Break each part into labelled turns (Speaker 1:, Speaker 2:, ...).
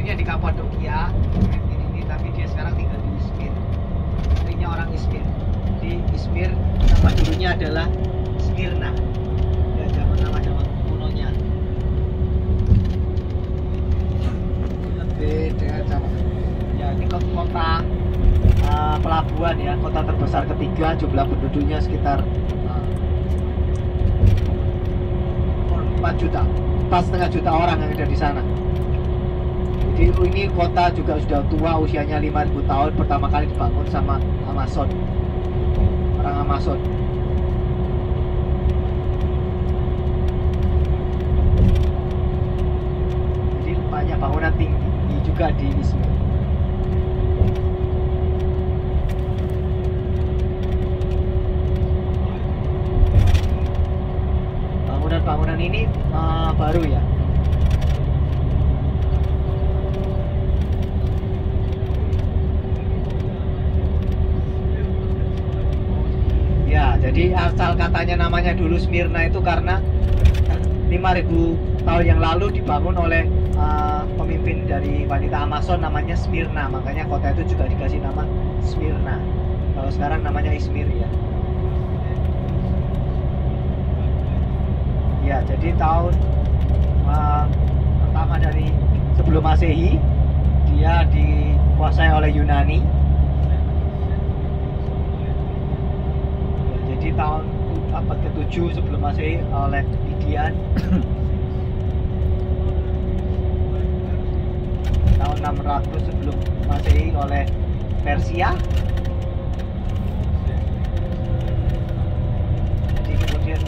Speaker 1: dulunya di Kapadokia ini, tapi dia sekarang tinggal di Izmir. Istrinya orang Izmir. Di Izmir nama dulunya adalah Smyrna. Ya, nama kunonya. Lebih dengan sama. Ya, ini kota pelabuhan ya, kota terbesar ketiga, jumlah penduduknya sekitar 4 juta, 4,5 juta orang yang ada di sana. Jadi ini kota juga sudah tua, usianya 5.000 tahun, pertama kali dibangun sama Amazon, orang Amazon. Jadi banyak bangunan tinggi juga di Izmir. Bangunan ini baru ya. Ya, jadi asal katanya namanya dulu Smyrna itu karena 5.000 tahun yang lalu dibangun oleh pemimpin dari wanita Amazon namanya Smyrna, makanya kota itu juga dikasih nama Smyrna. Kalau sekarang namanya Izmir ya. Ya, jadi tahun pertama dari sebelum Masehi dia dikuasai oleh Yunani. Ya, jadi tahun abad ke-7 sebelum Masehi oleh Lydian. Tahun 600 sebelum Masehi oleh Persia. Jadi kemudian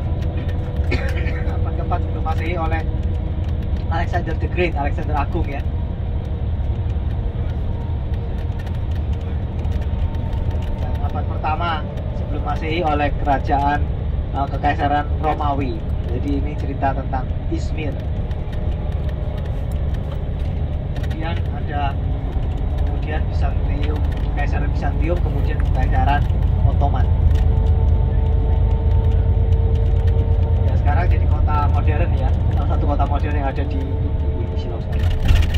Speaker 1: abad ke-4 sebelum Masehi oleh Alexander the Great, Alexander Agung ya. Dan abad pertama sebelum Masehi oleh kerajaan Kekaisaran Romawi. Jadi ini cerita tentang Izmir. Kemudian ada Bizantium, Kekaisaran Bizantium, kemudian Kekaisaran Ottoman. Sekarang jadi kota modern ya, salah satu kota modern yang ada di Sulawesi.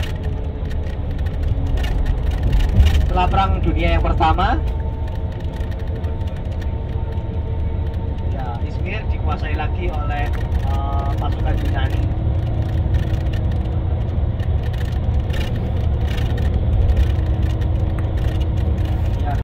Speaker 1: Setelah Perang Dunia yang pertama, ya Izmir dikuasai lagi oleh pasukan Yunani.